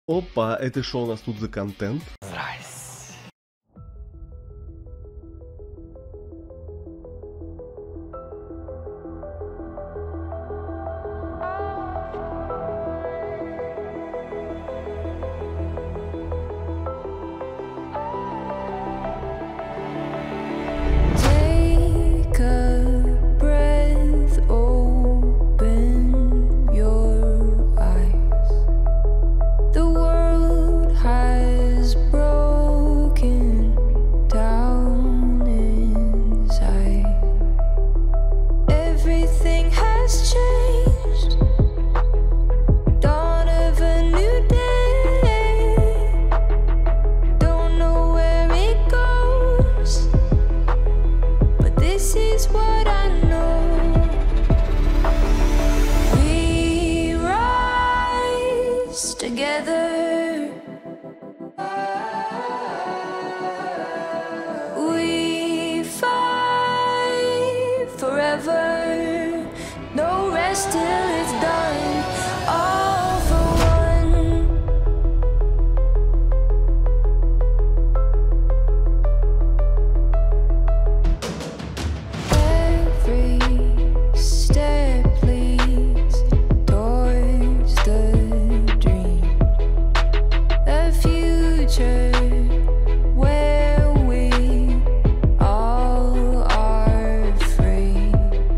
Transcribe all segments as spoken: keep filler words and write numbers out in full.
Опа, это что у нас тут за контент? Together we fight forever, no rest till it's done, all for one. Every step leads towards the where we all are free,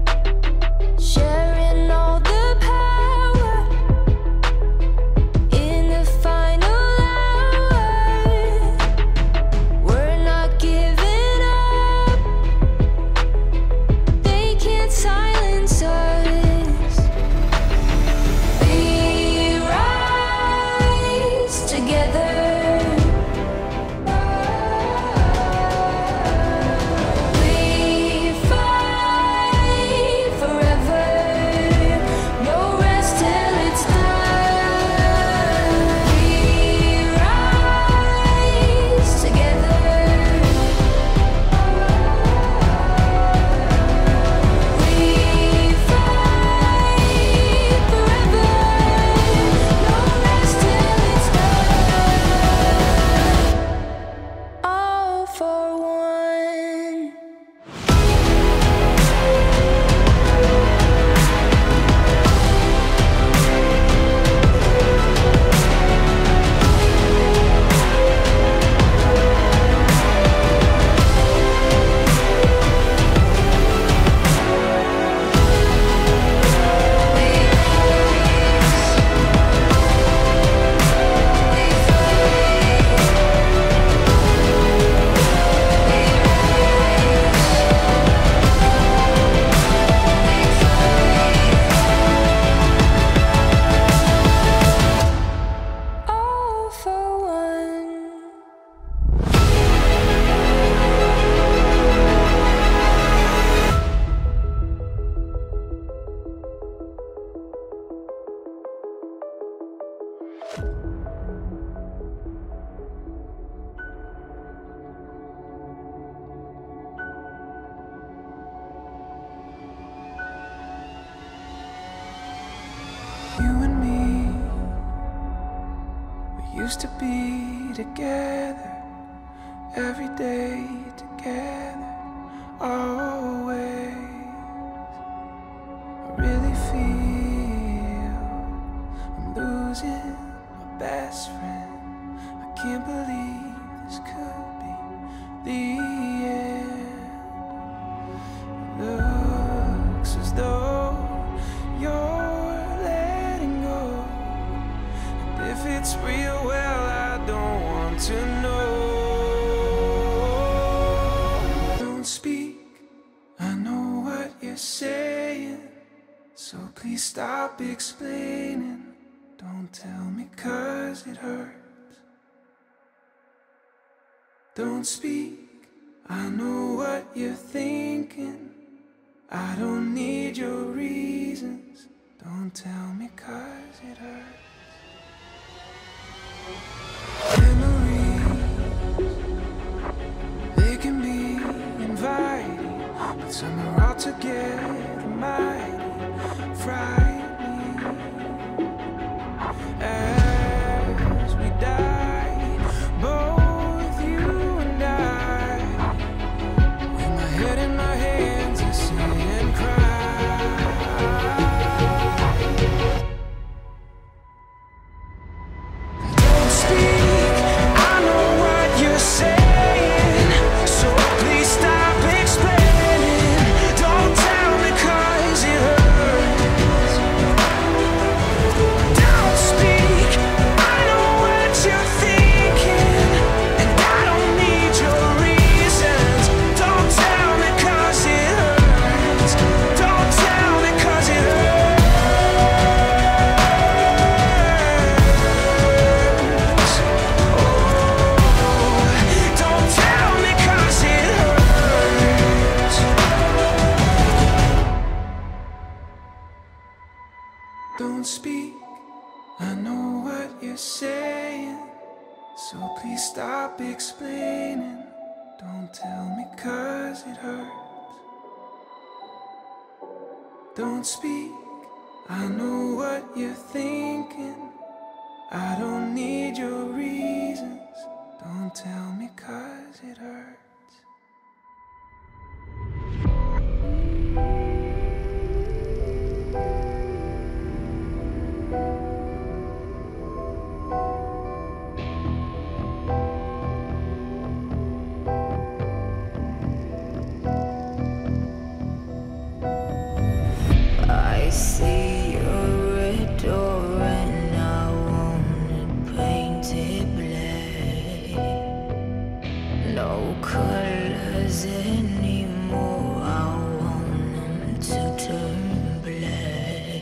sharing all the power in the final hour. We're not giving up, they can't silence us. We rise together. Used to be together, every day together, always. I really feel I'm losing my best friend. I can't believe this could be the end. It looks as though you're letting go, and if it's real, well, I don't want to know. Don't speak, I know what you're saying, so please stop explaining. Don't tell me 'cause it hurts. Don't speak, I know what you're thinking. I don't need your reasons. Don't tell me 'cause it hurts. Memories, they can be inviting, but some are altogether mighty frightening. As we So please stop explaining. Don't tell me 'cause it hurts. Don't speak, I know what you're thinking. I don't need your reasons. Don't tell me 'cause it hurts. I see your red door and I want it painted black. No colors anymore, I want them to turn black.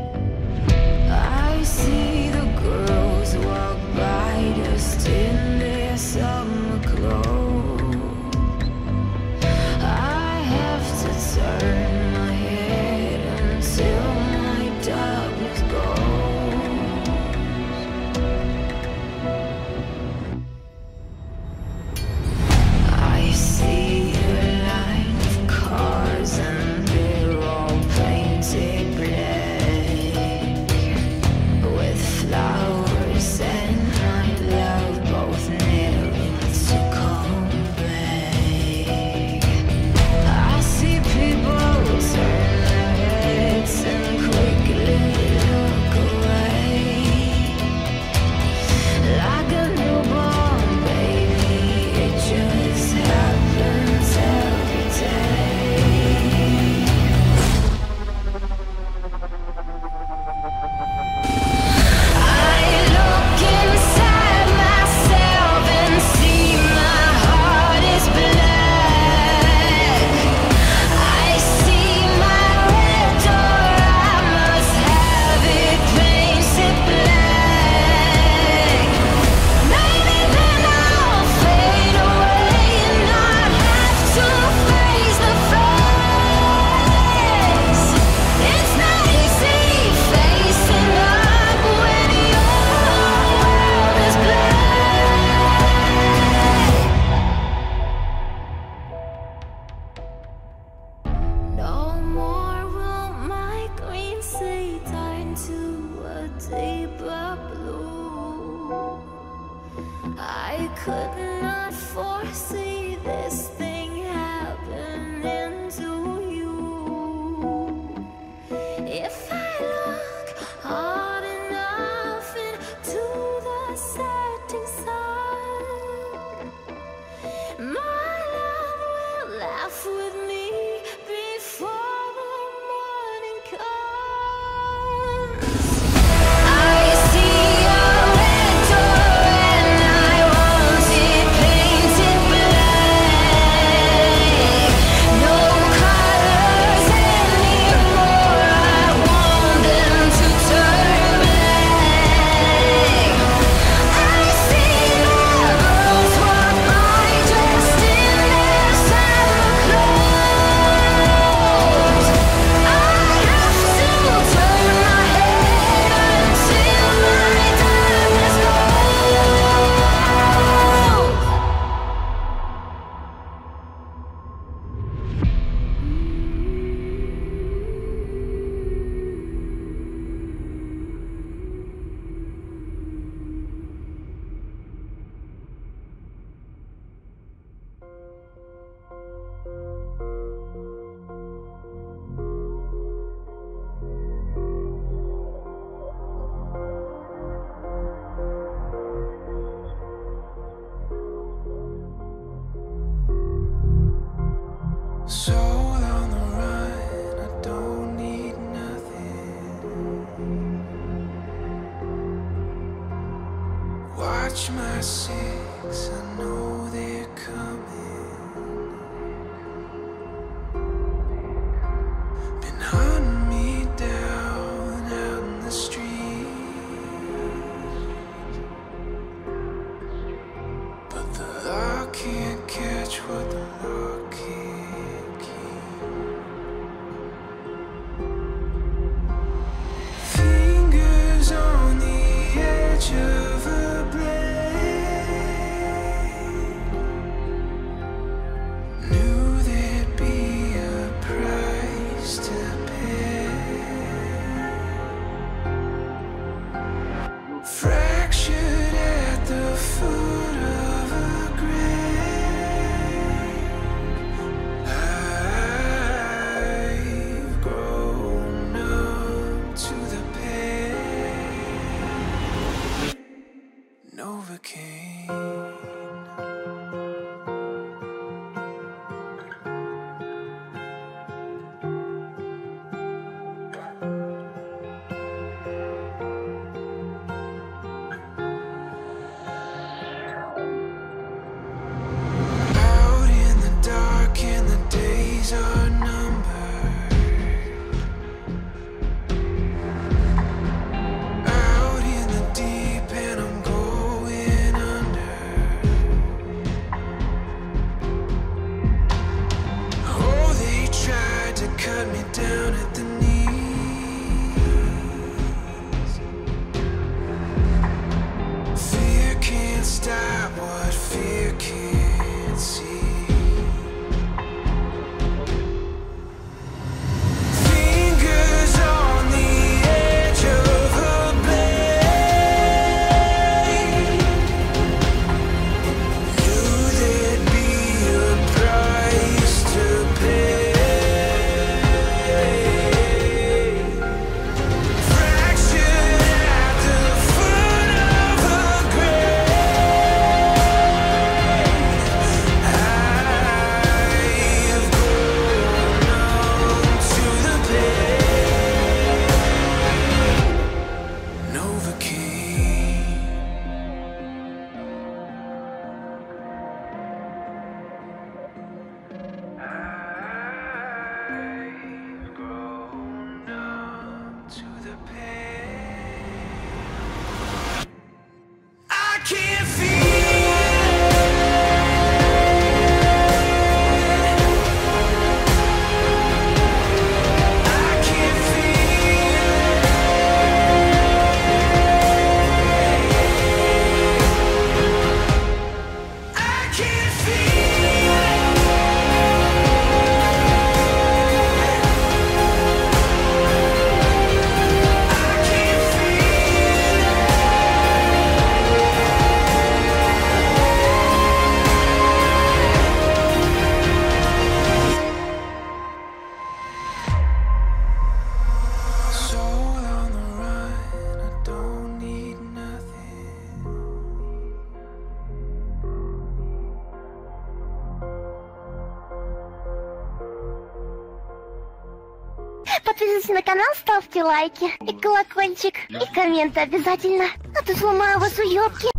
I see the girls walk by just in their summer clothes. I have to turn my head until my darkness goes. I see a line of cars and they're all painted black, with flowers and my love both nearing to come back. I see people turn their heads and quickly look away, like a newborn baby. It just happens every day. I look inside myself and see my heart is black. I see my red door, I must have it painted black. Maybe then I'll fade away and not have to face the facts. It's not easy facing up when your world is black. No more will my green sea turn to a deeper blue. I could not foresee this thing happening to you. If I look hard enough into the setting sun, my love will laugh with me before the morning comes. I see a red door and I want it painted black. No colors anymore, I want them to turn black. I see the girls walk by dressed in their summer clothes. I have to turn my head until my darkness Soul on the run, I don't need nothing. Watch my six, I know they're coming. Been hunting me down out in the street, but the law can't catch what the law can't keep. Fingers on the edge of a blade. Novocaine. Out in the dark and the days are numbered. Out in the deep and I'm going under. Oh, they tried to cut me down at the knees. Fear can't stop what fear can't see. Fingers on the edge of a blade. Knew there'd be a price to pay. Fractured at the foot of a grave. I've grown numb to the pain. Novocaine. I've grown numb to the pain. I can't feel I can't feel I can't feel I can't Soul on the run, I don't need nothing. Подписывайтесь на канал, ставьте лайки и колокольчик, и комменты обязательно, а то сломаю вас уёбки.